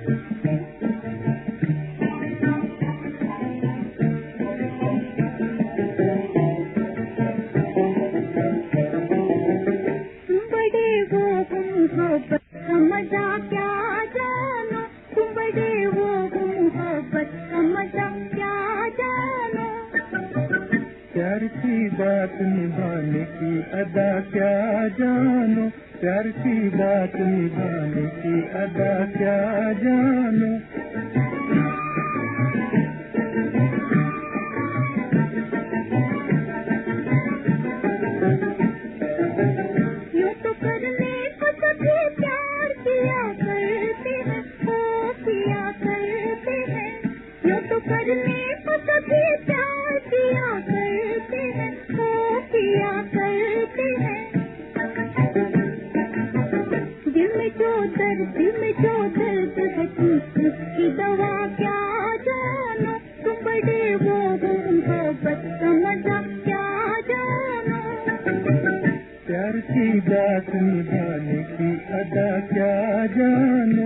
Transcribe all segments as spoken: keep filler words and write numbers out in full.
प्यार की बात निभाने की अदा क्या जानो, प्यार की बात निभाने की अदा क्या जानो। यूं तो करने को सभी प्यार किया करते हैं, ओ किया करते हैं। यूं तो करने को सभी प्यार किया करते हैं, ओ किया करते हैं। दिल में जो दर्द, दिल में जो दर्द है उसकी दवा क्या जानो। तुम बड़े वो मोहब्बत का मजा क्या जानो। प्यार की बात निभाने की अदा क्या जानो।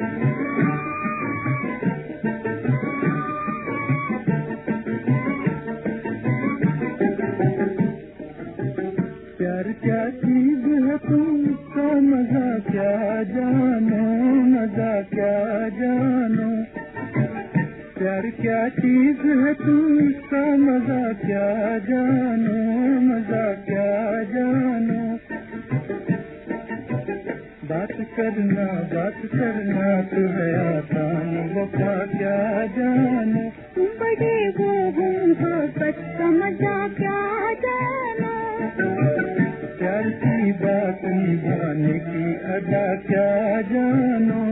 प्यार क्या चीज है तुमका मजा क्या जानो, मजा क्या जानो। प्यार क्या चीज है तुमका मजा क्या जानो, मजा क्या जानो। बात करना बात करना तो है आसान, वफा क्या जानो। तुम बड़े वो मोहब्बत का मजा क्या जानो। प्यार की बात निभाने की अदा क्या जानो।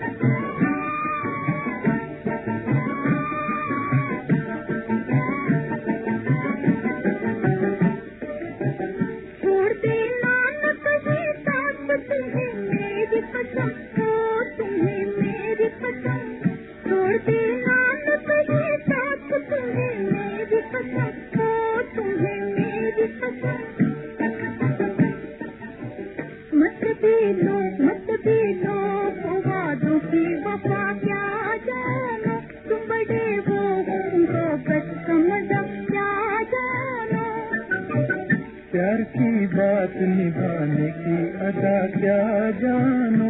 छोड़ देना न कहीं साथ तुम्हें मेरी पसंद, हो तुम्हें मेरी पसंद। छोड़ देना न कहीं साथ तुम्हें मेरी पसंद, हो तुम्हें मेरी पसंद। मत भी लो मत भी लो वादों की वफा क्या जानो। तुम बड़े वो मोहब्बत का मजा क्या जानो। प्यार की बात निभाने की अदा क्या जानो।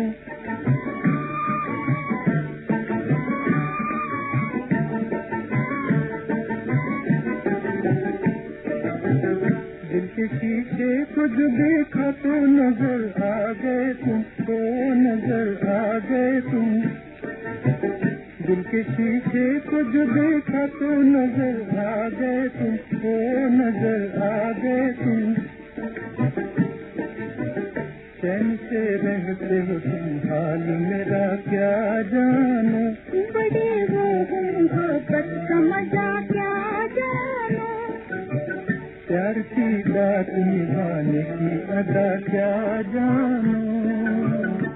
दिल के शीशे को जो देखा तो नजर आ गए तुम, तो नजर आ गए तुम। दिल के शीशे को जो देखा तो नजर आ गए तुम, तो नजर आ गए तुम। चैन से रहते हो तुम हाल मेरा क्या जानो। बड़े वो मोहब्बत का मजा क्या जानो। प्यार की बात निभाने की अदा क्या जानो।